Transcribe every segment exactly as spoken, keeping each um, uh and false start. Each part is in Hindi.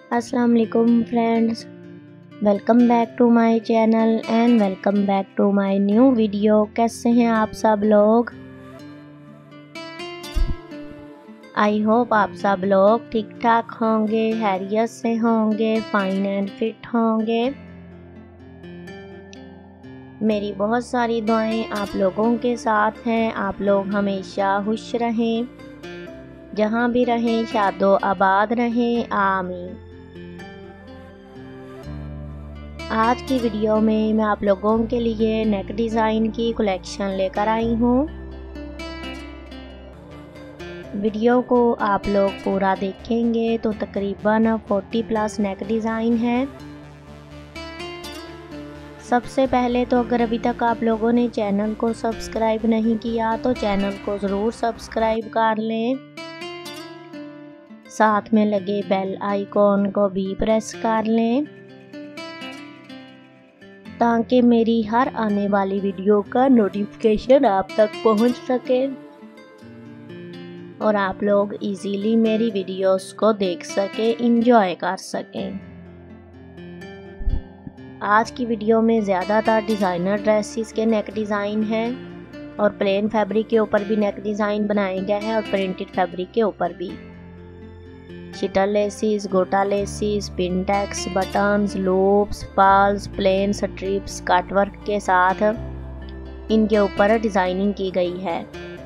अस्सलाम वालेकुम friends, welcome back to my channel and welcome back to my new video. कैसे हैं आप सब लोग? आई होप आप सब लोग ठीक ठाक होंगे, हैरियत से होंगे, फाइन एंड फिट होंगे। मेरी बहुत सारी दुआएं आप लोगों के साथ हैं। आप लोग हमेशा खुश रहें, जहाँ भी रहें शादो आबाद रहें, आमीन। आज की वीडियो में मैं आप लोगों के लिए नेक डिज़ाइन की कलेक्शन लेकर आई हूँ। वीडियो को आप लोग पूरा देखेंगे तो तकरीबन चालीस प्लस नेक डिज़ाइन है। सबसे पहले तो अगर अभी तक आप लोगों ने चैनल को सब्सक्राइब नहीं किया तो चैनल को ज़रूर सब्सक्राइब कर लें। साथ में लगे बेल आइकॉन को भी प्रेस कर लें ताकि मेरी हर आने वाली वीडियो का नोटिफिकेशन आप तक पहुंच सके और आप लोग इजीली मेरी वीडियोस को देख सके, एंजॉय कर सकें। आज की वीडियो में ज़्यादातर डिज़ाइनर ड्रेसेस के नेक डिज़ाइन हैं और प्लेन फैब्रिक के ऊपर भी नेक डिज़ाइन बनाए गए हैं और प्रिंटेड फैब्रिक के ऊपर भी। शिटर laces, gota laces, pintucks, buttons, loops, pearls, plain strips, cutwork के साथ इनके ऊपर डिज़ाइनिंग की गई है।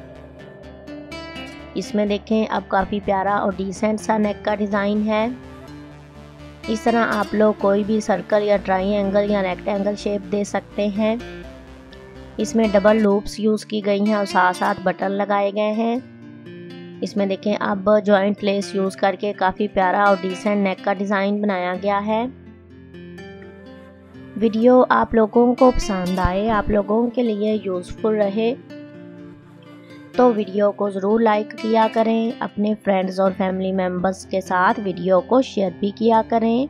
इसमें देखें अब काफ़ी प्यारा और डिसेंट सा नेक का डिज़ाइन है। इस तरह आप लोग कोई भी सर्कल या ट्रायंगल या रेक्टेंगल शेप दे सकते हैं। इसमें डबल लूप्स यूज़ की गई हैं और साथ साथ बटन लगाए गए हैं। इसमें देखें अब जॉइंट लेस यूज़ करके काफ़ी प्यारा और डिसेंट नेक का डिज़ाइन बनाया गया है। वीडियो आप लोगों को पसंद आए, आप लोगों के लिए यूज़फुल रहे तो वीडियो को ज़रूर लाइक किया करें। अपने फ्रेंड्स और फैमिली मेम्बर्स के साथ वीडियो को शेयर भी किया करें।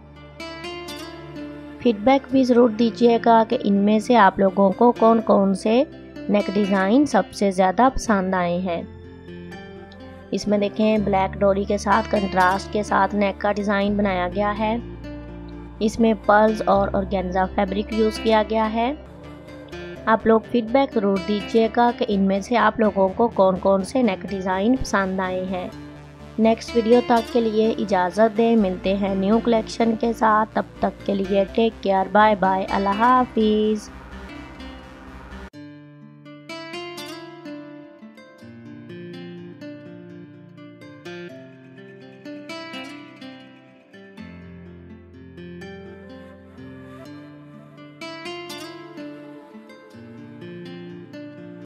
फीडबैक भी ज़रूर दीजिएगा कि इनमें से आप लोगों को कौन कौन से नेक डिज़ाइन सबसे ज़्यादा पसंद आए हैं। इसमें देखें ब्लैक डोरी के साथ कंट्रास्ट के साथ नेक का डिज़ाइन बनाया गया है। इसमें पर्ल्स और ऑर्गेन्जा फैब्रिक यूज़ किया गया है। आप लोग फीडबैक ज़रूर दीजिएगा कि इनमें से आप लोगों को कौन कौन से नेक डिज़ाइन पसंद आए हैं। नेक्स्ट वीडियो तक के लिए इजाज़त दें, मिलते हैं न्यू कलेक्शन के साथ। तब तक के लिए टेक केयर, बाय बाय, अल्लाह हाफिज़।